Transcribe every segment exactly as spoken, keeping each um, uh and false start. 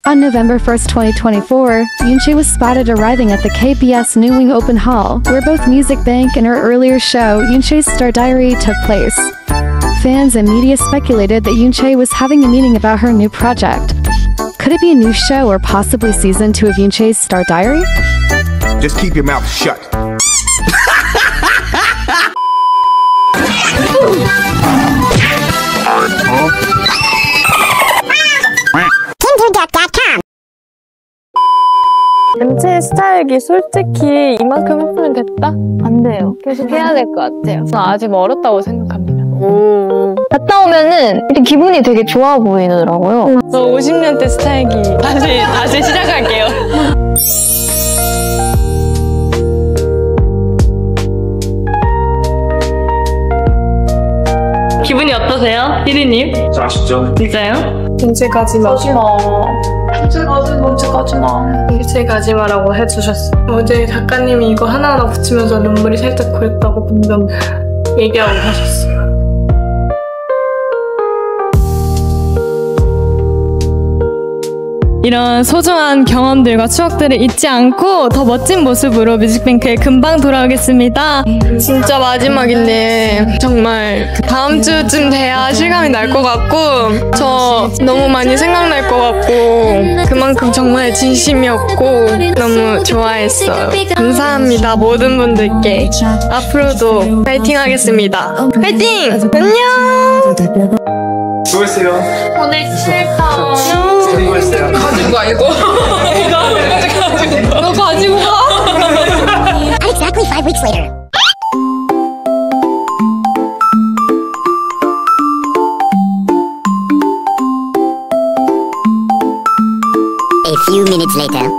On November first, twenty twenty-four, Yoonchae was spotted arriving at the K B S New Wing Open Hall, where both Music Bank and her earlier show, Yoonchae's Star Diary, took place. Fans and media speculated that Yoonchae was having a meeting about her new project. Could it be a new show or possibly season two of Yoonchae's Star Diary? Just keep your mouth shut. 엠체의 스타일기 솔직히 이만큼 했으면 됐다? 안 돼요. 계속 해야 될 것 같아요. 저는 아직 멀었다고 생각합니다. 오. 갔다 오면은 일단 기분이 되게 좋아 보이더라고요. 저 오십 년대 스타일기 다시 다시 시작할게요. 기분이 어떠세요? 피디님? 저 아쉽죠? 진짜요? 인체 가지마. 가지마. 인체 가지마. 인체 가지마. 인체 가지마라고 해주셨어요. 어제 작가님이 이거 하나하나 붙이면서 눈물이 살짝 고였다고 분명 얘기하고 가셨어요. 이런 소중한 경험들과 추억들을 잊지 않고 더 멋진 모습으로 뮤직뱅크에 금방 돌아오겠습니다. 진짜 마지막인데 정말 다음 주쯤 돼야 실감이 날 것 같고 저 너무 많이 생각날 것 같고 그만큼 정말 진심이었고 너무 좋아했어요. 감사합니다 모든 분들께. 앞으로도 파이팅 하겠습니다. 파이팅! 안녕! 수고했어요. 오늘 싫다. 수고했어요. 가지고 가 이거. 이거 너 가지고 가. Not exactly five weeks later. A few minutes later.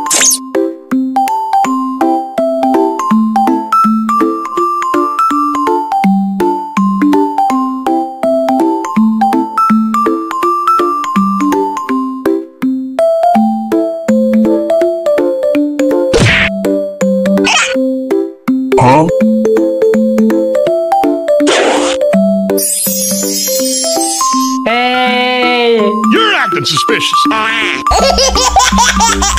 Huh? Hey! You're acting suspicious.